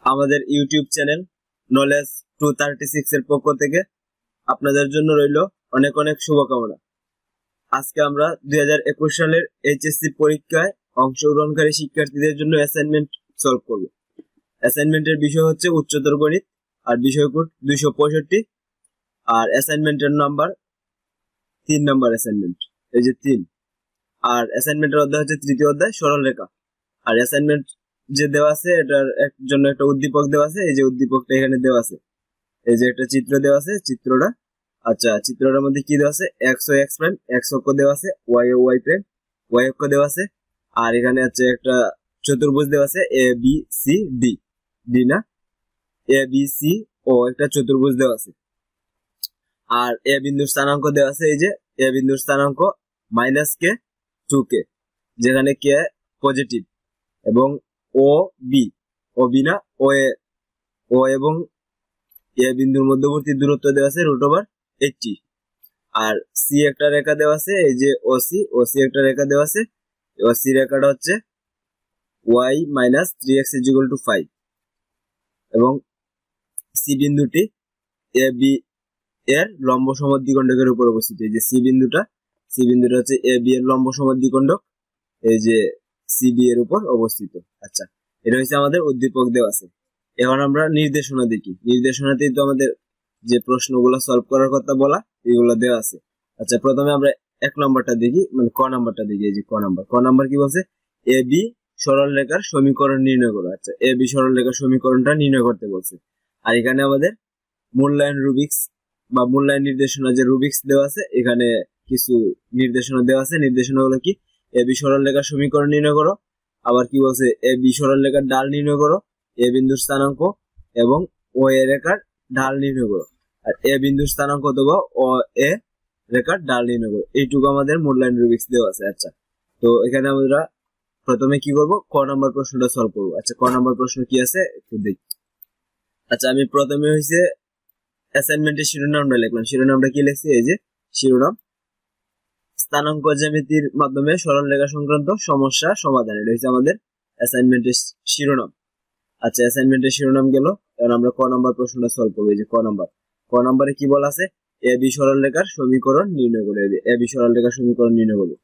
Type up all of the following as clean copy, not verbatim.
আমাদের YouTube channel knowledge 236 এর পক্ষ থেকে আপনাদের জন্য রইল অনেক অনেক শুভকামনা। আজকে আমরা 2021 সালের এইচএসসি পরীক্ষায় অংশগ্রহণকারী শিক্ষার্থীদের জন্য অ্যাসাইনমেন্ট সলভ করব। অ্যাসাইনমেন্টের বিষয় হচ্ছে উচ্চতর গণিত, আর বিষয় কোড 265, আর অ্যাসাইনমেন্টের নাম্বার 3 নাম্বার অ্যাসাইনমেন্ট, এই যে 3। আর অ্যাসাইনমেন্টের অধ্যায় হচ্ছে তৃতীয় অধ্যায় সরল রেখা। আর অ্যাসাইনমেন্ট যে দেওয়া আছে এটার জন্য একটা উদ্দীপক দেওয়া আছে, এই যে উদ্দীপকটা এখানে দেওয়া আছে, এই যে একটা চিত্র দেওয়া আছে, চিত্রটা আচ্ছা চিত্রটার মধ্যে কি দেওয়া আছে, এক্স ও এক্স প্রাইম, এক্স অক্ষ দেওয়া আছে, ওয়াই ও ওয়াই প্রাইম, ওয়াই অক্ষ দেওয়া আছে। আর এখানে আছে একটা চতুর্ভুজ দেওয়া আছে, A B C D, D না, এ বি সি ও একটা চতুর্ভুজ দেওয়া আছে। আর এ বিন্দুর স্থানাঙ্ক দেওয়া আছে, এই যে এ বিন্দুর স্থানাঙ্ক -k 2k, যেখানে কে পজিটিভ, এবং ও বি না, ও এবং এ বিন্দুর মধ্যবর্তী দূরত্ব দেওয়া আছে √80। আর সি একটা রেখা দেওয়া আছে, এই যে ওসি একটা রেখা দেওয়া আছে। ওসি রেখাটা হচ্ছে y - 3x = 5, এবং সি বিন্দুটি এ বি এর লম্ব সমদ্বিখণ্ডকের উপর অবস্থিত। এই যে সি বিন্দুটা হচ্ছে এ বি এর লম্ব সমদ্বিখণ্ডক, এই যে সি বি এর উপর অবস্থিত। আচ্ছা, এটা হচ্ছে আমাদের উদ্দীপক দেওয়া আছে। এখন আমরা নির্দেশনা দেখি। নির্দেশনাতেই তো আমাদের যে প্রশ্নগুলো সলভ করার কথা বলা, এগুলো দেওয়া আছে। আচ্ছা, প্রথমে আমরা 1 নম্বরটা দেখি, মানে ক নাম্বারটা দেখি। এই যে ক নাম্বার কি বলছে, এ বি সরল রেখার সমীকরণ নির্ণয় করো। আচ্ছা, এ বি সরল রেখার সমীকরণটা নির্ণয় করতে বলছে। আর এখানে আমাদের মূল্যায়ন রুবিক্স বা মূল্যায়ন নির্দেশনা যে রুবিক্স দেওয়া আছে, এখানে কিছু নির্দেশনা দেওয়া আছে। নির্দেশনাগুলো কি, এ বি সরল রেখার সমীকরণ নির্ণয় করো। আবার কি বলছে, এ বি সরল রেখার ঢাল নির্ণয় করো, এ বিন্দুর স্থানাঙ্ক এবং ও এ রেখার ঢাল নির্ণয় করো। আর এ বিন্দুর স্থানাঙ্ক দেবো, ও এ রেখার ঢাল নির্ণয় করো। এইটুকু আমাদের মূল্যায়ন রুবিক্স দেওয়া আছে। আচ্ছা, তো এখানে আমরা প্রথমে কি করব, ক নম্বর প্রশ্নটা সলভ করবো। আচ্ছা, ক নম্বর প্রশ্ন কি আছে একটু দেখি। আচ্ছা, আমি প্রথমে হয়েছে অ্যাসাইনমেন্টের শিরোনামটা লিখলাম। শিরোনামটা কি লিখছি, এই যে শিরোনাম, স্থানাঙ্ক জ্যামিতির মাধ্যমে সরল রেখা সংক্রান্ত সমস্যা সমাধান। এটা হচ্ছে আমাদের অ্যাসাইনমেন্টের শিরোনাম। আচ্ছা, অ্যাসাইনমেন্টের শিরোনাম গেল। এবার আমরা ক নম্বর প্রশ্নটা সলভ করবো। এই যে ক নম্বরে কি বলা আছে, এ বি সরল রেখার সমীকরণ নির্ণয় করে। এ বি সরল রেখার সমীকরণ নির্ণয় করবো।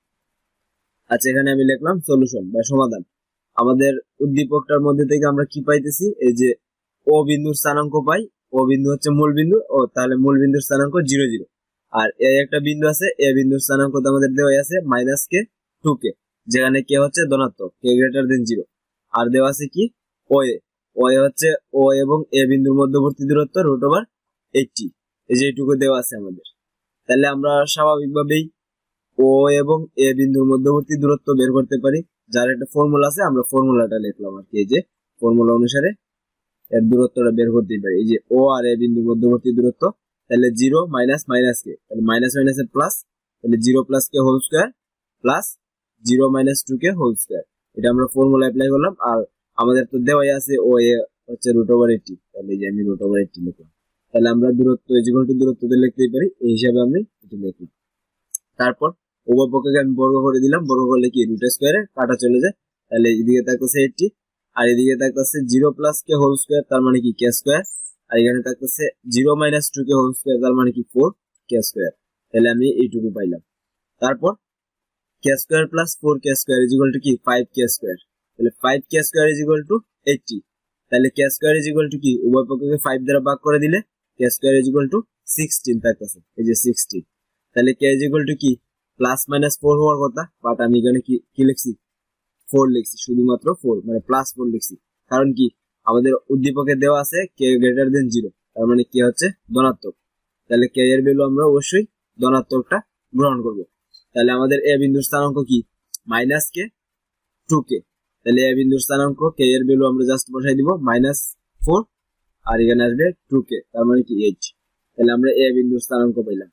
আচ্ছা, এখানে আমি লিখলাম সলিউশন বা সমাধান। আমাদের উদ্দীপকটার মধ্যে থেকে আমরা কি পাইতেছি, এই যে ও বিন্দুর স্থানাঙ্ক পাই। ও বিন্দু হচ্ছে মূল বিন্দু, ও তাহলে মূল বিন্দুর স্থানাঙ্ক 0 0। আর এই একটা বিন্দু আছে, এ বিন্দুর স্থানাঙ্ক তো আমাদের দেওয়া আছে -k 2k, যেখানে কে হচ্ছে ধনাত্মক, k > 0। আর দেওয়া আছে কি, ও এ হচ্ছে ও এবং এ বিন্দুর মধ্যবর্তী দূরত্ব √80, এই যে এইটুকু দেওয়া আছে আমাদের। তাহলে আমরা স্বাভাবিকভাবেই ও এবং এ বিন্দুর মধ্যবর্তী দূরত্ব বের করতে পারি, যার একটা ফর্মুলা আছে। আমরা ফর্মুলাটা লিখলাম আর কি, এই যে ফর্মুলা অনুসারে এর দূরত্বটা বের করতে পারি। এই যে ও আর এ বিন্দুর মধ্যবর্তী দূরত্ব, তাহলে 0 - -k, তাহলে মাইনাস মাইনাসে প্লাস, তাহলে 0 + k whole square plus 0 - 2k whole square. এটা আমরা ফর্মুলা অ্যাপ্লাই করলাম। আর আমাদের তো দেওয়াই আছে ও এ হচ্ছে √80, তাহলে এই যে আমি √80 লিখলাম। তাহলে আমরা দূরত্ব দূরত্বতে লিখতেই পারি, এই হিসাবে আমি এটা লিখলাম। তারপর উভয় পক্ষকে আমি বর্গ করে দিলাম। বর্গ করলে কি, রুট স্কয়ারে কাটা চলে যায়, তাহলে এদিকে থাকতেছে 80, আর এদিকে থাকতেছে 0 + k হোল স্কয়ার, তার মানে কি k স্কয়ার। আর এখানে থাকতেছে 0 - 2k হোল স্কয়ার, তার মানে কি 4k স্কয়ার। তাহলে আমি এইটুকু পাইলাম। তারপর k square plus 4k square = কি, 5k স্কয়ার। তাহলে 5k স্কয়ার = 80। তাহলে k স্কয়ার = কি, উভয় পক্ষকে 5 দ্বারা ভাগ করে দিলে k স্কয়ার = 16 থাকতেছে, এই যে 16। তাহলে k = কি, +-4 হওয়ার কথা, বাট আমি এখানে কি লিখছি, 4 লিখছি, শুধুমাত্র 4, মানে +4 লিখছি। কারণ কি, আমাদের উদ্দীপকে দেওয়া আছে k > 0, তার মানে কি হচ্ছে ধনাত্মক। তাহলে k এর ভ্যালু আমরা অবশ্যই ধনাত্মকটা গ্রহণ করব। তাহলে আমাদের এ বিন্দুর স্থানাঙ্ক কি, -k 2k। তাহলে এ বিন্দুর স্থানাঙ্ক k এর ভ্যালু আমরা জাস্ট বসাই দিব -4, আর এখানে আসবে 2k, তার মানে কি 8। তাহলে আমরা এ বিন্দুর স্থানাঙ্ক পাইলাম।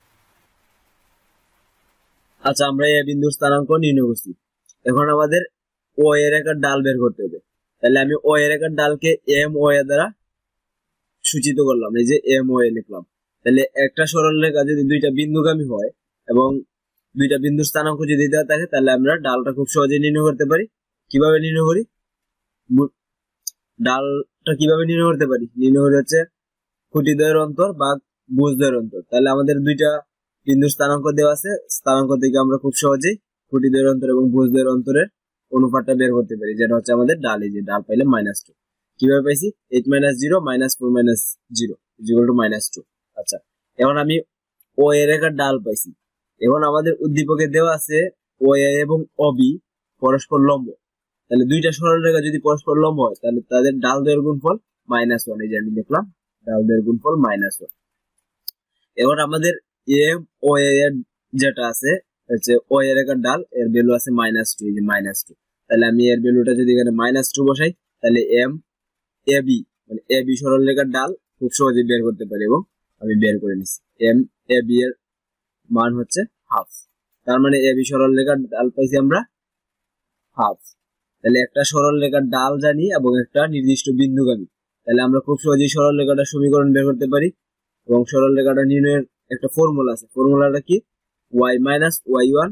আচ্ছা, আমরা এ বিন্দুর স্থানাঙ্ক নির্ণয় করছি। এখন আমাদের ও এ রেখার ঢাল বের করতে হবে। তাহলে আমি ও এ রেখার ঢালকে এম ও এ দ্বারা সূচিত করলাম, এই যে এম ও এ লিখলাম। তাহলে একটা সরল রেখা যদি দুইটা বিন্দুগামী হয় এবং দুইটা বিন্দুর স্থানাঙ্ক যদি দেওয়া থাকে, তাহলে আমরা ঢালটা খুব সহজে নির্ণয় করতে পারি। কিভাবে নির্ণয় করি, ডালটা কিভাবে নির্ণয় করতে পারি? নির্ণয় করে হচ্ছে খুঁটিদ্বয়ের অন্তর বা ভুজদ্বয়ের অন্তর। তাহলে আমাদের দুইটা বিন্দুর স্থানাঙ্ক দেওয়া আছে, স্থানাঙ্ক থেকে আমরা খুব সহজেই খুঁটিদ্বয়ের অন্তর এবং ভুজদ্বয়ের অন্তরের অনুপাতটা বের করতে পারি, যেটা হচ্ছে আমাদের ডাল। এই যে ডাল পাইলে -2। কিভাবে পাইছি? 8 - 0 - 4 - 0 = -2। আচ্ছা, এখন আমি ও এর একটা ডাল পাইছি। এখন আমাদের উদ্দীপকে দেওয়া আছে ও এ এবং অবি পরস্পর লম্ব। তাহলে দুইটা সরলরেখা যদি পরস্পর লম্ব হয় তাহলে তাদের ডাল দৈর্ঘ্যের গুণফল -1। এই যে আমি লিখলাম ডাল দৈর্ঘ্যের গুণফল -1। এবার আমাদের এ ও এর যেটা আছে হচ্ছে ও এর একটা ডাল, এর ভ্যালু আছে -2। এই যে -2। তাহলে আমি এর ভ্যালুটা যদি এখানে -2 বসাই তাহলে এম এ বি মানে এ বি সরলরেখার ডাল খুব সহজেই বের করতে পারি এবং আমি বের করে নিচ্ছি। এম এ বি এর মান হচ্ছে হাফ। তার মানে এ বি সরলরেখার ডাল পাইছি আমরা হাফ। তাহলে একটা সরলরেখার ডাল জানি এবং একটা নির্দিষ্ট বিন্দুগামী। তাহলে আমরা খুব সহজেই সরলরেখাটার সমীকরণ বের করতে পারি এবং সরলরেখাটা নির্ণয়ের একটা ফর্মুলা আছে। ফর্মুলাটা কি? y - y1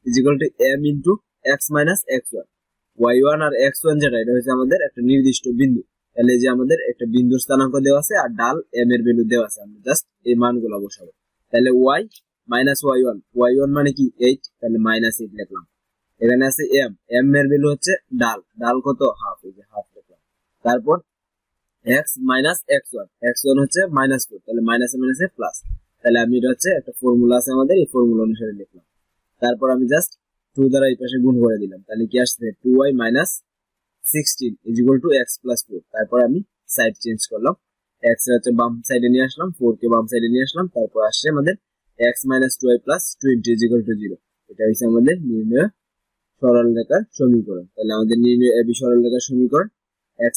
= m × x - x1। y1 আর x1 যেটা, এটা হচ্ছে আমাদের একটা নির্দিষ্ট বিন্দু। তাহলে যে আমাদের একটা বিন্দুর স্থানাঙ্ক দেওয়া আছে আর ডাল m এর ভ্যালু দেওয়া আছে, আমরা জাস্ট এই মানগুলো বসাবো। তাহলে y - y1 মানে কি 8, তাহলে -8 লিখলাম। এখানে আছে m এর ভ্যালু হচ্ছে ডাল কত? হাফ। এই যে হাফ লিখলাম। তারপর x - x1 হচ্ছে -4, তাহলে মাইনাসে মাইনাসে প্লাস। তাহলে আমি এটা হচ্ছে একটা ফর্মুলা আছে আমাদের, এই ফর্মুলা অনুসারে লিখলাম। তারপর আমি জাস্ট 2 দ্বারা এই পাশে গুণ করে দিলাম। তাহলে কি আসছে? 2y - 16 = x + 4। তারপর আমি সাইড চেঞ্জ করলাম, x এর হচ্ছে বাম সাইডে নিয়ে আসলাম, 4 কে বাম সাইডে নিয়ে আসলাম। তারপর আসছে আমাদের x - 2y + 20 = 0। এটা হচ্ছে আমাদের নির্ণয় সরলরেখার সমীকরণ। তাহলে আমাদের নির্ণয় এবি সরলরেখার সমীকরণ x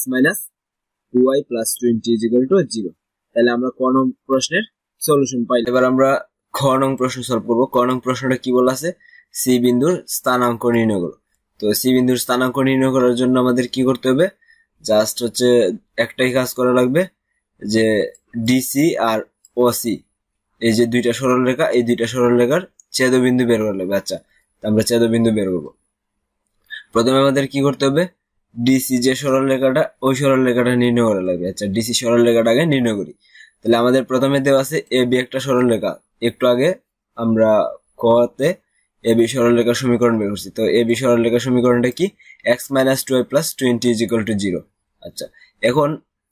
- 2y + 20 = 0। তাহলে আমরা ক নং প্রশ্নের সলিউশন পাইলাম। এবার আমরা খ নং প্রশ্ন সলভ করব। ক নং প্রশ্নটা কি বলা আছে? সি বিন্দুর স্থানাঙ্ক নির্ণয় করো। তো সি বিন্দুর স্থানাঙ্ক নির্ণয় করার জন্য আমাদের কি করতে হবে? জাস্ট হচ্ছে একটাই কাজ করা লাগবে, যে ডিসি আর ওসি এই যে দুইটা সরলরেখা, এই দুইটা সরলরেখার ছেদবিন্দু বের করা লাগবে। আচ্ছা, আমরা ছেদবিন্দু বের করব। প্রথমে আমাদের কি করতে হবে? ডিসি যে সরলরেখাটা, ওই সরলরেখাটা নির্ণয় করা লাগবে। আচ্ছা, ডিসি সরলরেখাটা আগে নির্ণয় করি। তাহলে আমাদের প্রথমে দেওয়া আছে এ বি একটা সরলরেখা। একটু আগে আমরা কতে এ বি সরলরেখার সমীকরণ বের করছি। তো এ বি সরলরেখার সমীকরণটা কি? x - 2y + 20 = 0। আচ্ছা, এখন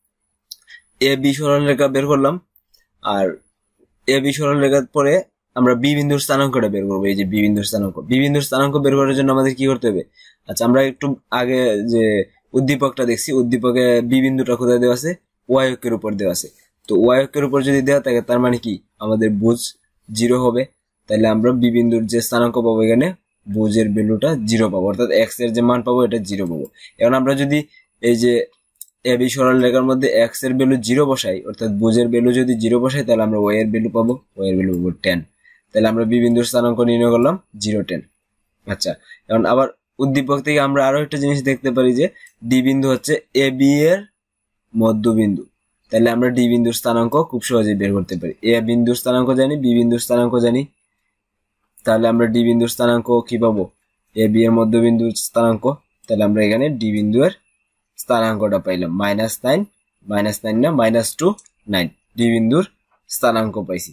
এ বি সরলরেখা বের করলাম, আর এ বি সরলরেখার পরে আমরা বি বিন্দুর স্থানাঙ্কটা বের করবো। এই যে বি বিন্দুর স্থানাঙ্ক বের করার জন্য আমাদের কি করতে হবে? আচ্ছা, আমরা একটু আগে যে উদ্দীপকটা দেখছি, উদ্দীপকে বি বিন্দুটা কোথায় দেওয়া আছে? ওয়াই অক্ষের উপর দেওয়া আছে। তো ওয়াই অক্ষের উপর যদি দেওয়া থাকে তার মানে কি? আমাদের ভুজ 0 হবে। তাহলে আমরা বি বিন্দুর যে স্থানাঙ্ক পাবো, এখানে ভুজের ভ্যালুটা 0 পাবো, অর্থাৎ এক্স এর যে মান পাবো এটা 0 পাবো। এখন আমরা যদি এই যে এ বি সরলরেখার মধ্যে এক্স এর ভ্যালু 0 বসাই, অর্থাৎ ভুজের ভ্যালু যদি 0 বসাই, তাহলে আমরা ওয়াই এর ভ্যালু পাবো, ওয়াই এর ভ্যালু পাবো 10। তাহলে আমরা বি বিন্দুর স্থানাঙ্ক নির্ণয় করলাম 0, 10। আচ্ছা, এখন আবার উদ্দীপক থেকে আমরা আরো একটা জিনিস দেখতে পারি যে ডি বিন্দু হচ্ছে এ বি এর মধ্যবিন্দু। তাহলে আমরা ডি বিন্দুর স্থানাঙ্ক খুব সহজেই বের করতে পারি। এ বিন্দুর স্থানাঙ্ক জানি, বি বিন্দুর স্থানাঙ্ক জানি। তাহলে আমরা ডি বিন্দুর স্থানাঙ্ক কি পাবো? এ বি এর মধ্যবিন্দুর স্থানাঙ্ক। তাহলে আমরা এখানে ডি বিন্দুর স্থানাঙ্কটা পাইলাম -9 না -2 9। ডি বিন্দুর স্থানাঙ্ক পাইছি।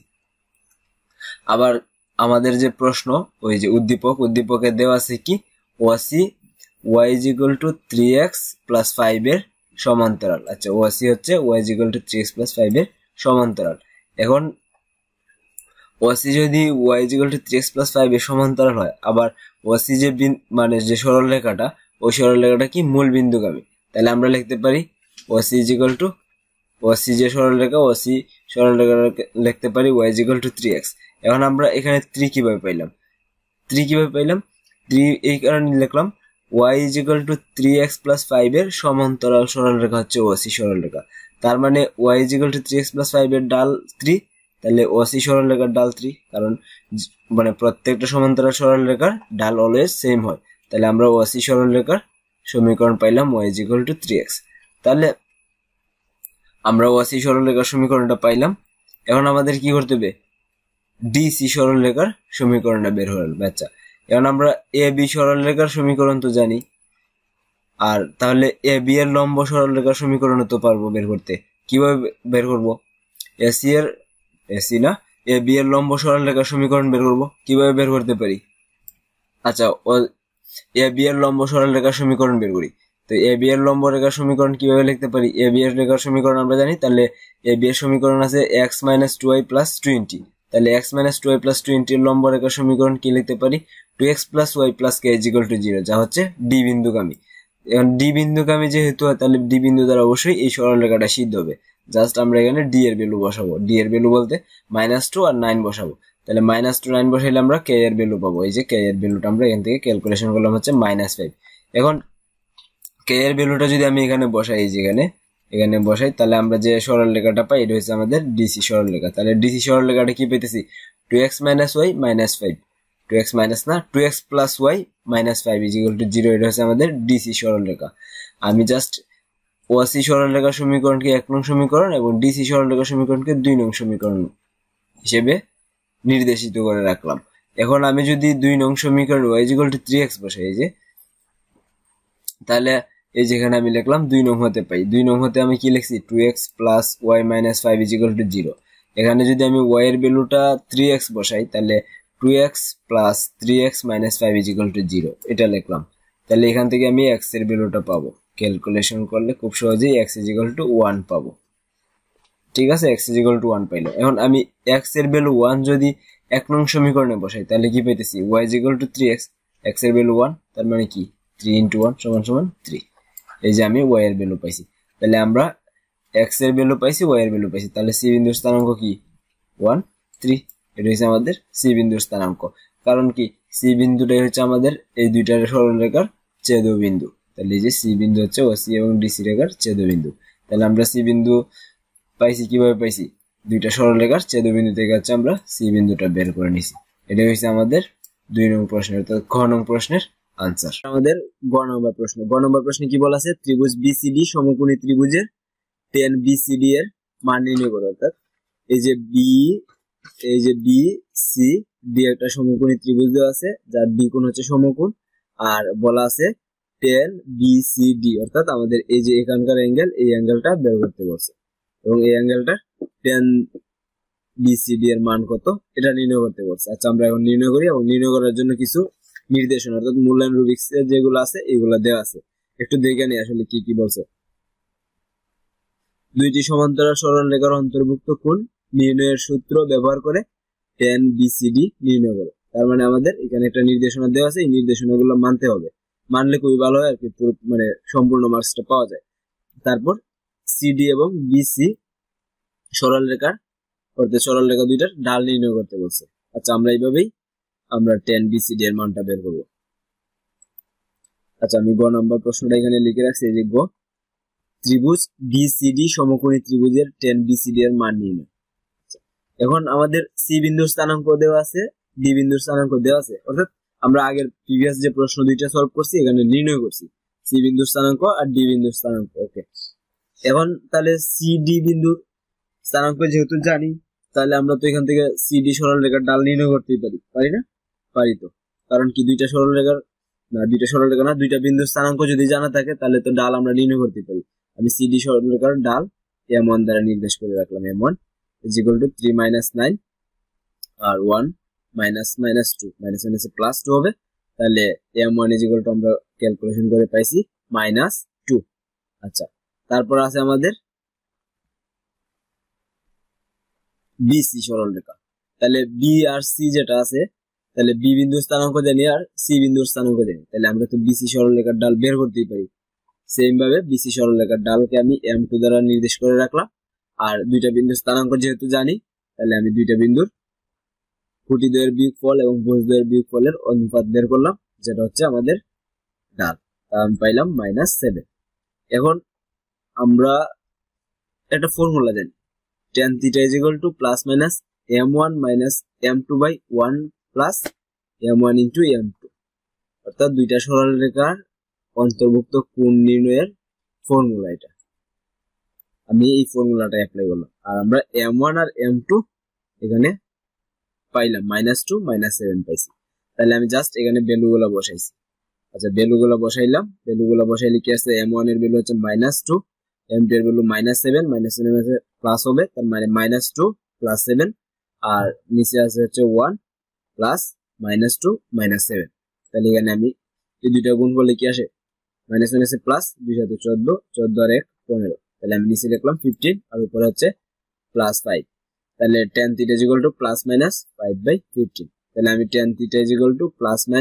আবার আমাদের যে প্রশ্ন, ওই যে উদ্দীপকে দেওয়া আছে কি? ওসি y = 3x + 5 এর সমান্তরাল। আচ্ছা, ওসি হচ্ছে y = 3x + 5 এর সমান্তরাল। এখন ওসি যদি y = 3x + 5 এর সমান্তরাল হয়, আবার ওসি যে মানে যে সরলরেখাটা, ওই সরলরেখাটা কি? মূল বিন্দুগামী। তাহলে আমরা লিখতে পারি ওসি ওসি যে সরলরেখা, ওসি সরলরেখা লিখতে পারি y = 3x। এখন আমরা এখানে 3 কিভাবে পাইলাম? 3 এই কারণে লিখলাম y = 3x + 5 এর সমান্তরাল সরলরেখা হচ্ছে ওসি সরলরেখা। তার মানে y = 3x + 5 এর ডাল 3। তাহলে ওসি সরলরেখার ডাল 3, কারণ মানে প্রত্যেকটা সমান্তরাল সরলরেখার ডাল অলওয়েজ সেম হয়। তাহলে আমরা ওসি সরলরেখার সমীকরণ পাইলাম y = 3x। তাহলে আমরা ওসি সরলরেখার সমীকরণটা পাইলাম। এখন আমাদের কি করতে হবে? ডিসি সরলরেখার সমীকরণটা বের হলো। আচ্ছা, এখন আমরা এ বি সরলরেখার সমীকরণ তো জানি, আর তাহলে এ বি এর লম্ব সরলরেখার সমীকরণ তো পারবো বের করতে। কিভাবে বের করব? এসি না, এ বি এর লম্ব সরলরেখার সমীকরণ বের করব। কিভাবে বের করতে পারি? আচ্ছা, এ বি এর লম্ব সরলরেখার সমীকরণ বের করি। তো এ বি এর লম্ব রেখার সমীকরণ কিভাবে লিখতে পারি? এ বি এর রেখার সমীকরণ আমরা জানি, তাহলে এ বি এর সমীকরণ আছে x minus two y plus 20। তাহলে x minus two y plus 20 এর লম্ব রেখার সমীকরণ কি লিখতে পারি? 2x plus y plus k is equal to 0, যা হচ্ছে ডি বিন্দুগামী। এখন ডি বিন্দুগামী যেহেতু হয়, তাহলে ডি বিন্দু দ্বারা অবশ্যই এই সরলরেখাটা সিদ্ধ হবে। জাস্ট আমরা এখানে ডি এর ভ্যালু বসাবো। ডি এর ভ্যালু বলতে -2 আর 9 বসাবো। তাহলে -2 9 বসাইলে আমরা কে এর ভ্যালু পাবো। এই যে কে এর ভ্যালুটা আমরা এখান থেকে ক্যালকুলেশন করলাম হচ্ছে -5। এখন কে এর ভ্যালুটা যদি আমি এখানে বসাই, এই যে এখানে বসাই, তাহলে আমরা যে সরলরেখাটা পাই এটা হচ্ছে আমাদের ডিসি সরলরেখা। তাহলে ডিসি সরলরেখাটা কি পেতেছি? 2x minus y minus 5, 2x minus না 2x plus y minus 5 is equal to 0। এটা হচ্ছে আমাদের ডিসি সরলরেখা। আমি জাস্ট ওসি সরলরেখার সমীকরণকে 1 নং সমীকরণ এবং ডিসি সরলরেখার সমীকরণকে 2 নং সমীকরণ হিসেবে নির্দেশিত করে রাখলাম। এখন আমি যদি 2 নং সমীকরণ y is equal to 3x বসাই, এই যে, তাহলে এই যেখানে আমি লিখলাম 2 নং হতে পাই। 2 নং হতে আমি কি লিখছি? 2x plus y minus 5 is equal to 0। এখানে যদি আমি y এর ভ্যালুটা 3x বসাই, তাহলে 2x plus 3x minus 5 is equal to 0 এটা লিখলাম। তাহলে এখান থেকে আমি x এর ভ্যালুটা পাবো। ক্যালকুলেশন করলে খুব সহজেই x ইজ ইকুয়াল টু 1 পাবো। ঠিক আছে, x ইজ ইকুয়াল টু 1 পাইলাম। এখন আমি x এর ভ্যালু 1 যদি 1 নং সমীকরণে বসাই, তাহলে কি পাইতেছি? y is equal to 3x, x এর ভ্যালু 1, তার মানে কি 3 ইনটু 1 সমান সমান 3। এই যে আমি y এর ভ্যালু পাইছি। তাহলে আমরা x এর ভ্যালু পাইছি, y এর ভ্যালু পাইছি। তাহলে c বিন্দুর স্থানাঙ্ক কি? 1 3। এটা হচ্ছে আমাদের c বিন্দুর স্থানাঙ্ক। কারণ কি? c বিন্দুটাই হচ্ছে আমাদের এই দুইটার সরলরেখার ছেদবিন্দু। তাহলে এই যে c বিন্দু হচ্ছে OC এবং DC রেখার ছেদবিন্দু। তাহলে আমরা c বিন্দু পাইছি। কিভাবে পাইছি? দুইটা সরলরেখার ছেদবিন্দু থেকে হচ্ছে আমরা c বিন্দুটা বের করে নিছি। এটা হচ্ছে আমাদের 2 নং প্রশ্নের, অর্থাৎ খ নং প্রশ্নের আনসার। আমাদের গ নম্বর প্রশ্ন। গ নম্বর প্রশ্নে কি বলা আছে? ত্রিভুজ বিসিডি সমকোণী ত্রিভুজের tan বিসিডি এর মান নির্ণয় করো। অর্থাৎ এই যে বি সি ডি একটা সমকোণী ত্রিভুজ দেওয়া আছে, যার ডি কোণ হচ্ছে সমকোণ, আর বলা আছে tan বিসিডি, অর্থাৎ আমাদের এই যে এখানকার অ্যাঙ্গেল, এই অ্যাঙ্গেলটা বের করতে বলছে এবং এই অ্যাঙ্গেলটা tan বিসিডি এর মান কত এটা নির্ণয় করতে বলছে। আচ্ছা, আমরা এখন নির্ণয় করি এবং নির্ণয় করার জন্য কিছু নির্দেশনা অর্থাৎ মূল্যায়ন রুবিক্স যেগুলো আছে এগুলো দেওয়া আছে। একটু দেখে নিই আসলে কি কি বলছে। দুইটি সমান্তরাল সরলরেখার অন্তর্ভুক্ত কোণ নির্ণয়ের সূত্র ব্যবহার করে tan বিসিডি নির্ণয় করো। তার মানে আমাদের এখানে একটা নির্দেশনা দেওয়া আছে, এই নির্দেশনাগুলো মানতে হবে। মানলে খুবই ভালো হয় আর কি, মানে সম্পূর্ণ মার্কসটা পাওয়া যায়। তারপর সিডি এবং বিসি সরলরেখার অর্থাৎ সরলরেখা দুইটার ঢাল নির্ণয় করতে বলছে। আচ্ছা, আমরা এইভাবেই আমরা tan বিসিডি এর মানটা বের করব। আচ্ছা, আমি গ নম্বর প্রশ্নটা এখানে লিখে রাখছি, এই যে গ, ত্রিভুজ বিসিডি সমকোণী ত্রিভুজের tan বিসিডি এর মান নির্ণয়। এখন আমাদের সি বিন্দুর স্থানাঙ্ক দেওয়া আছে, ডি বিন্দুর স্থানাঙ্ক দেওয়া আছে, অর্থাৎ আমরা আগের প্রিভিয়াস যে প্রশ্ন দুইটা সলভ করছি এখানে নির্ণয় করছি সি বিন্দুর স্থানাঙ্ক আর ডি বিন্দুর স্থানাঙ্ক। ওকে, এখন তাহলে সি ডি বিন্দুর স্থানাঙ্ক যেহেতু জানি, তাহলে আমরা তো এখান থেকে সিডি সরলরেখার ঢাল নির্ণয় করতেই পারি, পারি না? পারি তো, কারণ কি দুইটা সরলরেখা না দুইটা বিন্দুর স্থানাঙ্ক যদি জানা থাকে তাহলে তো ঢাল আমরা নির্ণয় করতে পারি। আমি সিডি সরলরেখার ঢাল m1 দ্বারা নির্দেশ করে রাখলাম। m1 is equal to 3 minus 9 আর 1 minus 2 minus প্লাস 2 হবে। তাহলে m1 is equal to আমরা ক্যালকুলেশন করে পাইছি -2। আচ্ছা, তারপর আছে আমাদের বিসি সরলরেখা। তাহলে বি আর সি যেটা আছে, তাহলে বি বিন্দুর স্থানাঙ্ক জানি আর সি বিন্দুর স্থানাঙ্ক জানি, তাহলে আমরা তো বিসি সরলরেখার ঢাল বের করতেই পারি। সেম ভাবে বিসি সরলরেখার ঢালকে আমি m2 দ্বারা নির্দেশ করে রাখলাম। আর দুইটা বিন্দুর স্থানাঙ্ক যেহেতু জানি, তাহলে আমি দুইটা বিন্দুর খুঁটিদ্বয়ের বিয়োগফল এবং ভুজদ্বয়ের বিয়োগফলের অনুপাত বের করলাম, যেটা হচ্ছে আমাদের ঢাল। তা আমি পাইলাম -7। এখন আমরা একটা ফর্মুলা জানি, tan theta is equal to plus minus m1 minus m2 by 1 plus m1 into m2, অর্থাৎ দুইটা সরলরেখার অন্তর্ভুক্ত কোণ নির্ণয়ের ফর্মুলা এটা। আমি এই ফর্মুলাটা অ্যাপ্লাই করলাম আর আমরা m1 আর m2 এখানে পাইলাম -2 -7 পাইছি। তাহলে আমি জাস্ট এখানে ভ্যালুগুলো বসাইছি। আচ্ছা ভ্যালুগুলো বসাইলে কি আছে m1 এর ভ্যালু হচ্ছে -2, m2 এর ভ্যালু -7, -7 আছে প্লাস হবে, তার মানে -2 + 7, আর নিচে আছে হচ্ছে 1 প্লাস -2 -7। তাহলে এখানে আমি এই দুইটা গুণ করলে কি আসে, -1 আছে প্লাস 2 সাথে 14, 14 আর 1 15। তাহলে আমি নিচে লিখলাম 15 আর উপরে হচ্ছে +5। তাহলে tan θ = +-5/15। তাহলে আমি tan θ =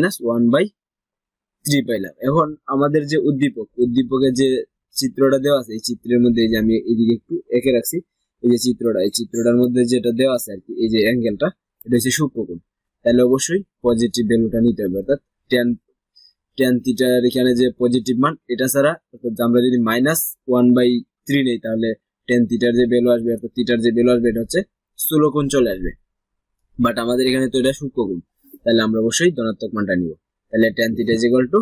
+-1/3 পাইলাম। এখন আমাদের যে উদ্দীপকের যে চিত্রটা দেওয়া আছে, এই চিত্রের মধ্যে এই যে আমি এদিকে একটু এঁকে রাখছি, এই যে এই চিত্রটার মধ্যে যেটা দেওয়া আছে আর কি, এই যে অ্যাঙ্গেলটা, এটা হচ্ছে সূক্ষ্মকোণ। তাহলে অবশ্যই পজিটিভ ভ্যালুটা নিতে হবে, অর্থাৎ tan θ এখানে যে পজিটিভ মান এটা ছাড়া, অর্থাৎ আমরা যদি -1/3 নেই তাহলে tan θ যে ভ্যালু আসবে, অর্থাৎ θ যে ভ্যালু আসবে এটা হচ্ছে স্থূলকোণ চলে আসবে। বাট আমাদের এখানে তো এটা সূক্ষ্মকোণ, তাহলে আমরা অবশ্যই ধনাত্মক মানটা নিব। তাহলে tan θ =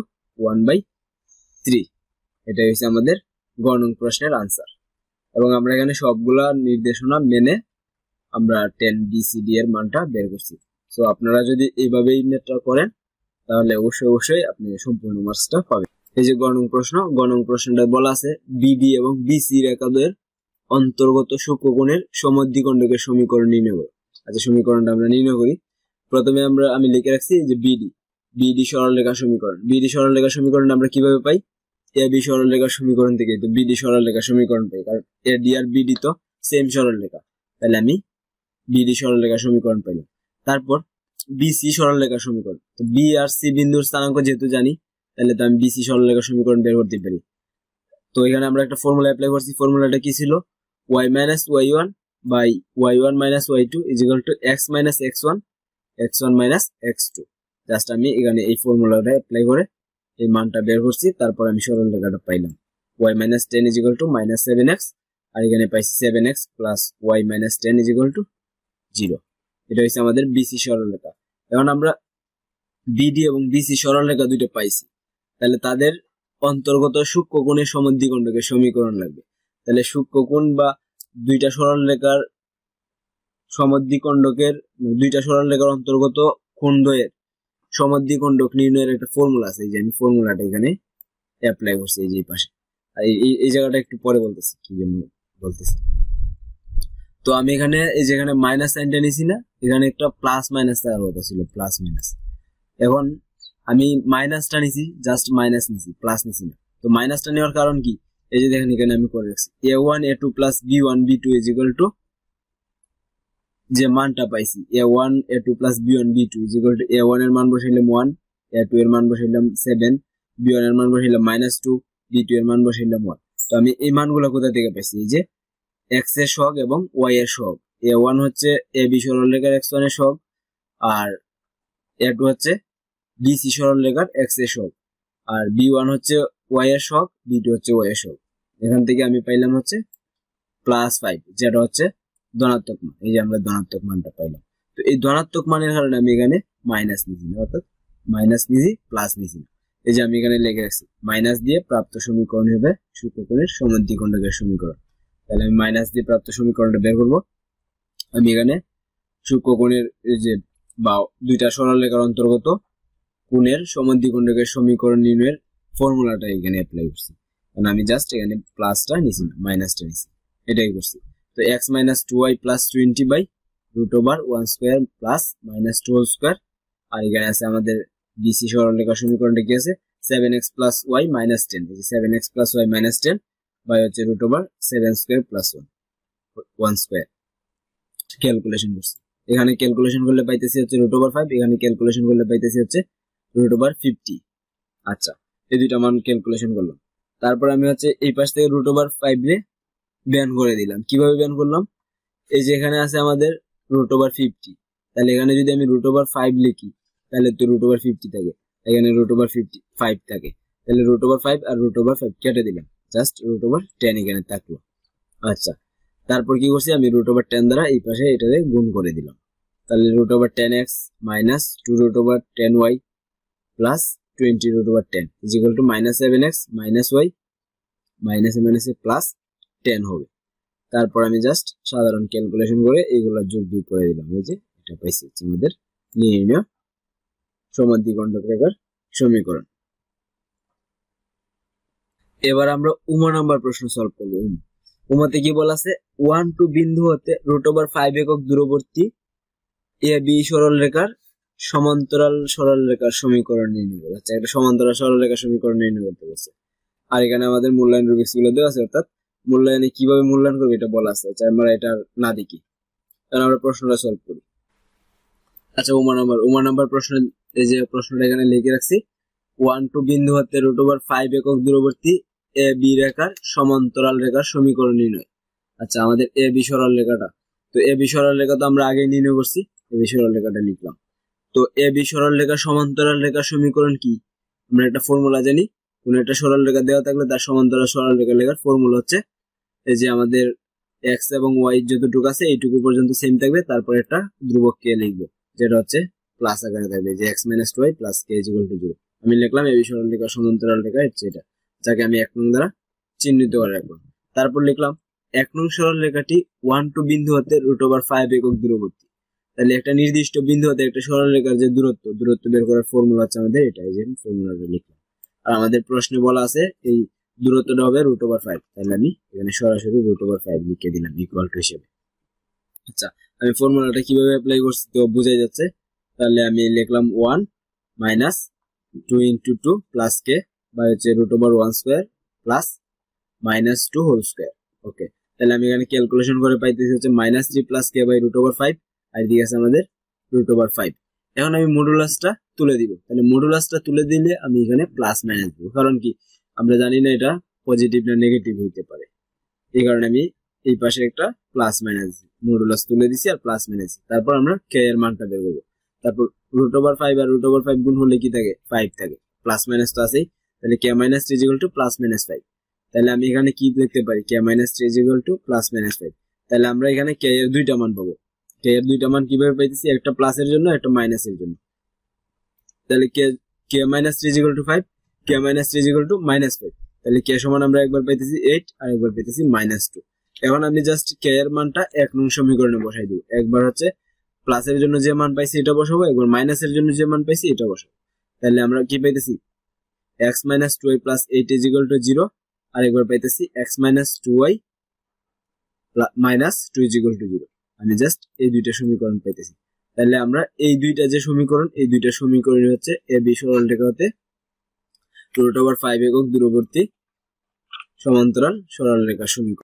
1/3। এটাই হচ্ছে আমাদের গ নং প্রশ্নের আনসার। এবং আমরা এখানে সবগুলা নির্দেশনা মেনে আমরা tan BCD এর মানটা বের করছি। সো আপনারা যদি এইভাবেই নেটটা করেন তাহলে অবশ্যই আপনি সম্পূর্ণ মার্কসটা পাবেন। এই যে গ নং প্রশ্নটা বলা আছে বিডি এবং বিসি রেখাদ্বয়ের অন্তর্গত সূক্ষ্মকোণের সমদ্বিখণ্ডকের সমীকরণ নির্ণয় করো। আচ্ছা সমীকরণটা আমরা নির্ণয় করি। প্রথমে আমি লিখে রাখছি যে বিডি সরলরেখার সমীকরণ। বিডি সরলরেখার সমীকরণ আমরা কিভাবে পাই, এবি সরলরেখার সমীকরণ থেকে। তো বিডি সরলরেখার সমীকরণ পাই, কারণ এডি আর বিডি তো সেম সরলরেখা। তাহলে আমি বিডি সরলরেখার সমীকরণ পাইলাম। তারপর বিসি সরলরেখার সমীকরণ। তো বি আর সি বিন্দুর স্থানাঙ্ক যেহেতু জানি, তাহলে তো আমি বিসি সরলরেখার সমীকরণ বের করতে পারি। তো এখানে আমরা একটা ফর্মুলা অ্যাপ্লাই করছি। ফর্মুলাটা কি ছিল, y - y1 by y1 - y2 = x - x1 x1 - x2। Just আমি এখানে এই ফর্মুলাটা অ্যাপ্লাই করে এই মানটা বের করছি। তারপর আমি সরলরেখাটা পাইলাম y - 10 = -7x, আর এখানে পাইছি 7x plus y - 10 = 0। এটা হচ্ছে আমাদের বিসি সরলরেখা। এখন আমরা বিডি এবং বিসি সরলরেখা দুইটা পাইছি, তাহলে তাদের অন্তর্গত সূক্ষ্মকোণের সমদ্বিখণ্ডকের সমীকরণ লাগবে। তাহলে সূক্ষ্মকোণ বা দুইটা সরলরেখার সমদ্বিখণ্ডকের, দুইটা সরলরেখার অন্তর্গত কোণদ্বয়ের সমদ্বিখণ্ডক নির্ণয়ের একটা ফর্মুলা আছে, যে আমি ফর্মুলাটা এখানে অ্যাপ্লাই করছি এই যে পাশে। এই জায়গাটা একটু পরে বলতেছি কি জন্য বলতেছি। তো আমি এখানে এই যেখানে মাইনাস সাইনটা নিছি না, এখানে একটা প্লাস মাইনাস থাকার কথা ছিল, প্লাস মাইনাস। এখন আমি মাইনাসটা নিছি, জাস্ট মাইনাস নিছি, প্লাস নিছি না। তো মাইনাসটা নেওয়ার কারণ কি, এই যে দেখেন এখানে আমি করে রাখছি a1 a2 plus b1 b2 = যে মানটা পাইছি a1 a2 plus b1 b2 = a1 এর মান বসাইলাম 1, a2 এর মান বসাইলাম 7, b1 এর মান বসাইলাম -2, b2 এর মান বসাইলাম 1। তো আমি এই মানগুলো কোথা থেকে পাইছি, এই যে x এর সহগ এবং y এর সহগ। a1 হচ্ছে ab সরলরেখার x1 এর সহগ, আর a2 হচ্ছে bc সরলরেখার x এর সহগ, আর b1 হচ্ছে y এর সহগ, b2 হচ্ছে y এর সহগ। এখান থেকে আমি পাইলাম হচ্ছে +5, যেটা হচ্ছে ধনাত্মক মান। এই যে আমরা ধনাত্মক মানটা পাইলাম। তো এই ধনাত্মক মানের কারণে আমি এখানে মাইনাস নিছি না, অর্থাৎ মাইনাস নিছি, প্লাস নিছি না। এই যে আমি এখানে লিখে রাখছি মাইনাস দিয়ে প্রাপ্ত সমীকরণ হবে সূক্ষ্মকোণের সমদ্বিখণ্ডকের সমীকরণ। তাহলে আমি মাইনাস দিয়ে প্রাপ্ত সমীকরণটা বের করব। আমি এখানে সূক্ষ্মকোণের যে বা দুইটা সরলরেখার অন্তর্গত কোণের সমদ্বিখণ্ডকের সমীকরণ নির্ণয়ের ফর্মুলাটা এখানে অ্যাপ্লাই করছি। কারণ আমি জাস্ট এখানে প্লাসটা নিছি না, মাইনাসটা নিছি, এটাই করছি। তো x - 2y + 20/√1² প্লাস -2² আর এখানে আছে আমাদের বিসি সরলরেখার সমীকরণটা কি আছে 7x + y - 10। এই যে 7x + y - 10 বাই হচ্ছে √7² + 1² ক্যালকুলেশন করছি। এখানে ক্যালকুলেশন করলে পাইতেছি হচ্ছে √5, এখানে ক্যালকুলেশন করলে পাইতেছি হচ্ছে √50। আচ্ছা এই দুইটা মান ক্যালকুলেশন করলাম। তারপর আমি হচ্ছে এই পাশ থেকে √5 রে ব্যান করে দিলাম। কিভাবে ব্যান করলাম, এই যে এখানে আছে আমাদের √50, তাহলে এখানে যদি আমি √5 লিখি তাহলে তো √50 থাকে, এখানে √55 থাকে। তাহলে √5 আর √5 কেটে দিলাম, জাস্ট √10 এখানে থাকলো। আচ্ছা তারপর কি করছি, আমি √10 দ্বারা এই পাশে এটাকে গুণ করে দিলাম। তাহলে √10x - 2√10y plus 20√10 = -7x - y plus 10 হবে। তারপর আমি জাস্ট সাধারণ ক্যালকুলেশন করে এইগুলা যোগ করে দিলাম। এই যে এটা পাইছি আমাদের নির্ণয় সমদ্বিখণ্ডক রেখার সমীকরণ। এবার আমরা উমা নাম্বার প্রশ্ন সলভ করবো। উমাতে কি বলা আছে, 1-2 বিন্দু হতে √5 একক দূরবর্তী এ বি সরল রেখার সমান্তরাল সরল রেখার সমীকরণ নির্ণয় করতে। আচ্ছা, একটা সমান্তরাল সরল রেখার সমীকরণ নির্ণয় করতে বলছে। আর এখানে আমাদের মূল্যায়ন রুবিক্স গুলো দেওয়া আছে, অর্থাৎ মূল্যায়নে কিভাবে মূল্যায়ন করবে এটা বলা আছে। আচ্ছা, আমরা এটা না দেখি, তাহলে আমরা প্রশ্নটা সলভ করি। আচ্ছা, উমা নাম্বার প্রশ্ন, এই যে প্রশ্নটা এখানে লিখে রাখছি, 1-2 বিন্দু হতে √5 একক দূরবর্তী এ বি রেখার সমান্তরাল রেখার সমীকরণ নির্ণয়। আচ্ছা, আমাদের এ বি সরল রেখাটা, তো এ বি সরল রেখা তো আমরা আগে নির্ণয় করছি, এ বি সরল রেখাটা লিখলাম। তো এ বি সরল রেখা সমান্তরাল রেখার সমীকরণ কি, আমরা একটা ফর্মুলা জানি। কোন একটা সরল রেখা দেওয়া থাকলে তার সমান্তরাল সরল রেখা লেখার ফর্মুলা হচ্ছে, এই যে আমাদের এক্স এবং ওয়াই যতটুকু আছে এইটুকু পর্যন্ত সেম থাকবে, তারপর একটা ধ্রুবক কে লিখবো, যেটা হচ্ছে প্লাস আকারে থাকবে, যে x - y প্লাস k = 0। আমি লিখলাম এ বি সরল রেখা সমান্তরাল রেখা হচ্ছে এটা, যাকে আমি 1 নং দ্বারা চিহ্নিত করে রাখলাম। তারপর লিখলাম 1 নং সরল রেখাটি 1-2 বিন্দু হতে √5 একক দূরবর্তী। তাহলে একটা নির্দিষ্ট বিন্দু হতে একটা সরল রেখার যে দূরত্ব বের করার ফর্মুলা হচ্ছে আমাদের এটা, এই যে ফর্মুলাটা লিখলাম। আর আমাদের প্রশ্নে বলা আছে এই দূরত্বটা হবে √5, তাহলে আমি এখানে সরাসরি √5 লিখে দিলাম ইকুয়াল টু হিসেবে। আচ্ছা, আমি ফর্মুলাটা কিভাবে অ্যাপ্লাই করছি তো বোঝাই যাচ্ছে। তাহলে আমি লিখলাম 1 - 2 × 2 প্লাস k বা হচ্ছে √1² প্লাস -2 হোল স্কয়ার। ওকে, তাহলে আমি এখানে ক্যালকুলেশন করে পাইতেছি হচ্ছে -3 প্লাস k বাই √5, আর এদিকে আছে আমাদের √5। এখন আমি মডুলাসটা তুলে দিব। তাহলে মডুলাসটা তুলে দিলে আমি এখানে প্লাস মাইনাস দিব, কারণ কি আমরা জানি না এটা পজিটিভ না নেগেটিভ হইতে পারে, এই কারণে আমি এই পাশে একটা প্লাস মাইনাস মডুলাস তুলে দিছি আর প্লাস মাইনাস। তারপর আমরা k এর মানটা বের করব। তারপর √5 আর √5 গুণ হলে কি থাকে, 5 থাকে, প্লাস মাইনাস তো আছেই। তাহলে k - 3 = প্লাস মাইনাস 5। তাহলে আমি এখানে কি লিখতে পারি, k - 3 = প্লাস মাইনাস 5। তাহলে আমরা এখানে k এর দুইটা মান পাবো। k এর দুইটা মান কিভাবে পাইতেছি, একটা প্লাসের জন্য একটা মাইনাসের জন্য। তাহলে k - 3 = 5, k - 3 = -5। তাহলে k সমান আমরা একবার পাইতেছি 8 আর একবার পাইতেছি -2। এখন আমি জাস্ট k এর মানটা 1 নং সমীকরণে বসাই দিব। একবার হচ্ছে প্লাসের জন্য যে মান পাইছি এটা বসাবো, একবার মাইনাসের জন্য যে মান পাইছি এটা বসাবো। তাহলে আমরা কি পাইতেছি, x - 2y + 8 = 0, আর একবার পাইতেছি x - 2y - 2 = 0। আমি জাস্ট এই দুইটা সমীকরণ পাইতেছি। তাহলে আমরা এই দুইটা যে সমীকরণ, এই দুইটা সমীকরণ হচ্ছে এ বি সরল রেখা হতে √5 একক দূরবর্তী সমান্তরাল সরল রেখার সমীকরণ।